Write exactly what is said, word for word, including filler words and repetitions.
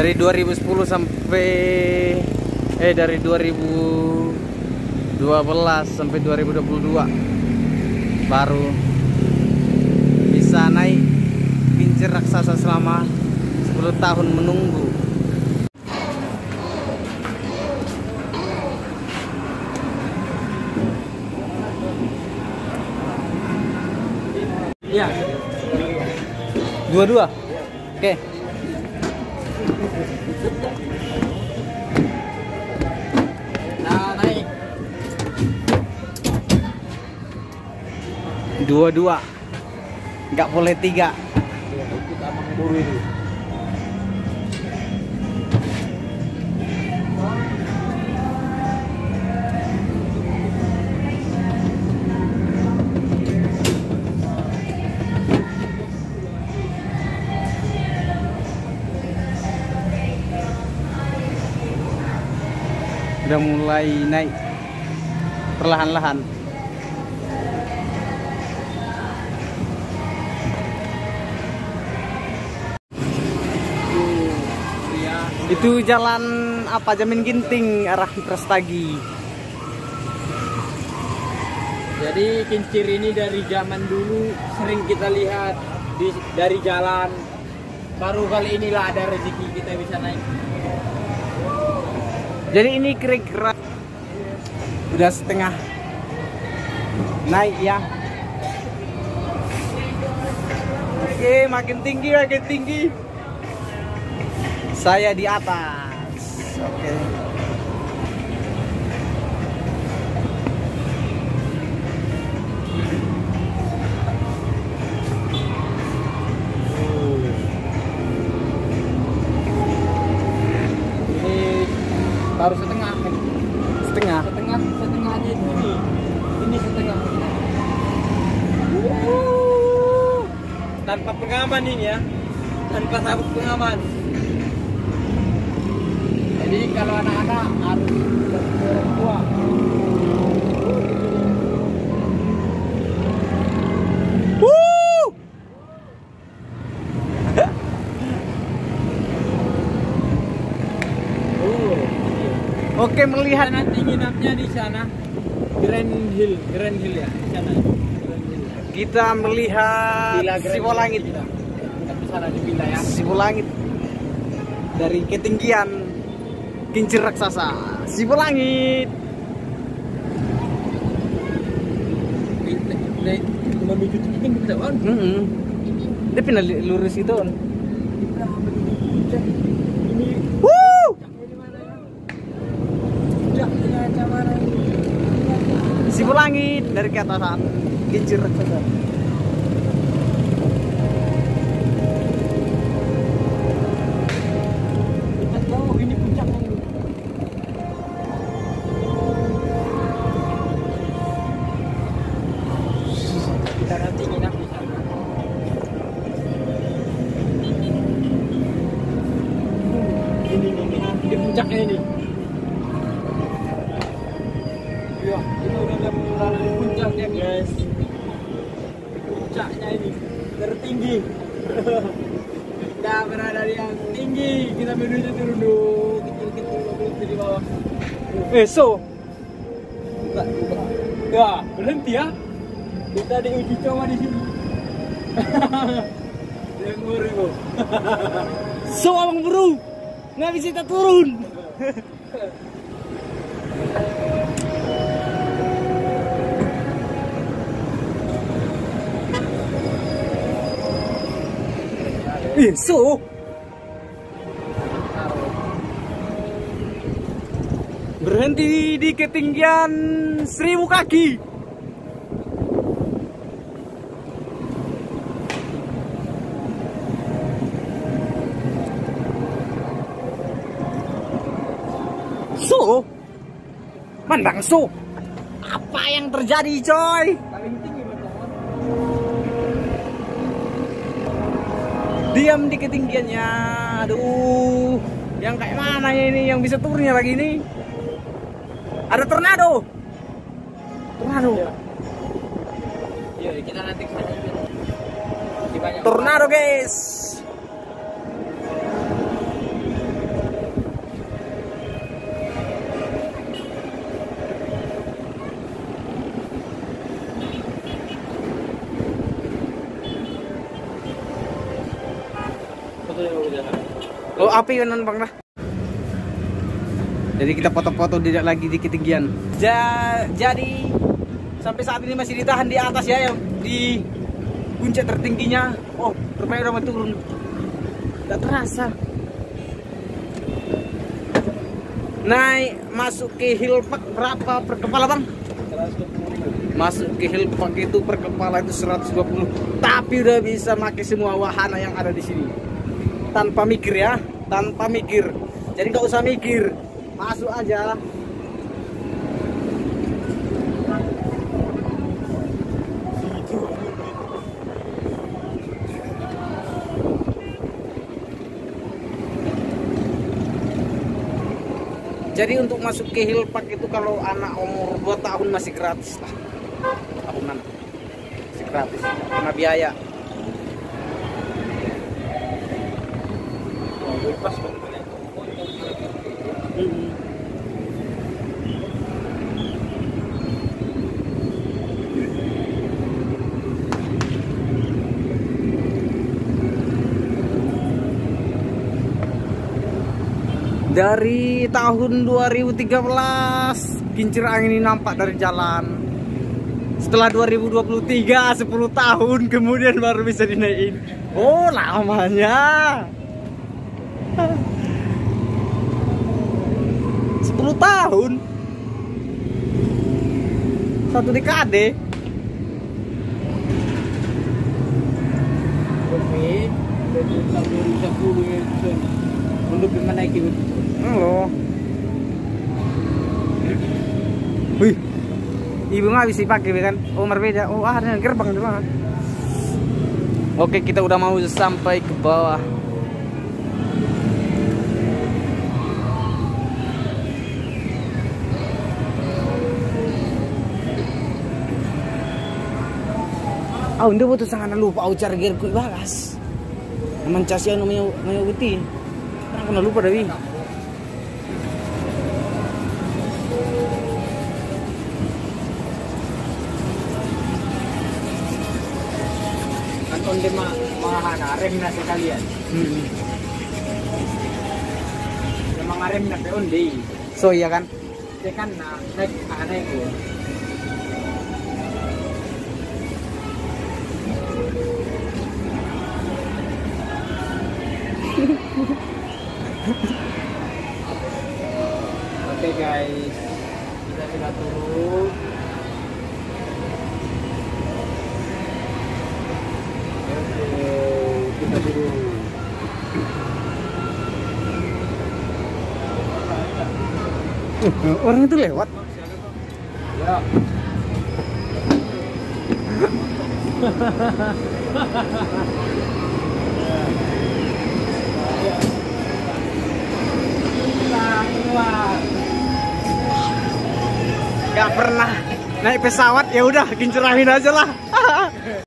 Dari dua ribu sepuluh sampai eh dari dua ribu dua belas sampai dua ribu dua puluh dua baru bisa naik kincir raksasa selama sepuluh tahun menunggu. Iya. Dua-dua. Oke. Nah, naik. Dua-dua. Nggak boleh tiga. Ikut abang buru itu. Udah mulai naik perlahan-lahan. Itu jalan apa, Jamin Ginting arah Prestagi. Jadi kincir ini dari zaman dulu sering kita lihat di, dari jalan. Baru kali inilah ada rezeki kita bisa naik. Jadi ini kira-kira udah setengah naik ya. Oke, makin tinggi, makin tinggi. Saya di atas. Oke. Baru setengah. Setengah. Setengah, setengahnya ini. Ini setengah. Uh. Tanpa pengaman ini ya. Tanpa sabuk pengaman. Jadi kalau anak-anak harus orang tua. Woo. Oke, melihat Nanti nginapnya di sana. Grand Hill, Grand Hill ya, di sana. Grand Hill. kita melihat Villa Grand Sibolangit. Hill kita. Kita di sana di villa ya. Sibolangit dari ketinggian kincir raksasa Sibolangit. Menuju tinggi kita kan? Mm -hmm. Dia pindah lurus itu on. Ini Woo! Sibolangit dari ke atasan kincir raksasa. kita tahu ini puncaknya ini. Kita nanti nginap di sana. Ini ini ini, ini puncaknya ini. Ya, kita udah berada di puncaknya guys. Puncaknya ini tertinggi. Kita berada di yang tinggi. Kita menuju turun dulu. Kecil-kecil berhenti di bawah. Eh so, Buka, buka. Ya, berhenti ya. Kita diuji coba di sini. Yang ngeri. so abang bro, nggak bisa kita turun. Eh so, berhenti di ketinggian seribu kaki. So, mandang so, apa yang terjadi coy? Paling tinggi betul. Diam di ketinggiannya. Aduh, yang kayak mana ya ini yang bisa turunnya lagi ini? Ada tornado. Tornado. Iya, kita nanti ke sana. Di banyak Tornado, guys. Oh, api kan bang lah. Jadi kita foto-foto tidak lagi di ketinggian. Ja, jadi sampai saat ini masih ditahan di atas ya, yang di puncak tertingginya. Oh, rupanya udah mau turun. Gak terasa. Naik masuk ke hill park berapa per kepala bang? Masuk ke hill park itu per kepala itu seratus dua puluh. Tapi udah bisa pakai semua wahana yang ada di sini. Tanpa mikir ya, tanpa mikir. Jadi nggak usah mikir, masuk aja. Jadi untuk masuk ke hill park itu kalau anak umur dua tahun masih gratis lah. Tahunan masih gratis, kena biaya. Hmm. Dari tahun dua ribu tiga belas kincir angin ini nampak dari jalan. Setelah dua ribu dua puluh tiga, sepuluh tahun kemudian baru bisa dinaikin. Oh, lamanya sepuluh tahun, satu dekade. Oke, dari tahun dua ribu sepuluh untuk menaiki itu. Halo. Wih, ibu nggak bisa pakai kan? Oh, berbeda. Oh, ada gerbang di mana? Oke, kita udah mau sampai ke bawah. Oh, ini butuh sangat lupa au cara gerku bagas. Naman casya no mayo mayo guti. Aku na lupa Dewi. Kanton di ma mahana rem na sekalian. Hmm. Yung mga rem na peon di. So iya kan? Tekan na naik ana ko. Oke guys, kita sudah turun. Oke, kita turun. Orang itu lewat. Ya. Gak pernah naik pesawat, ya udah kincerahin aja lah.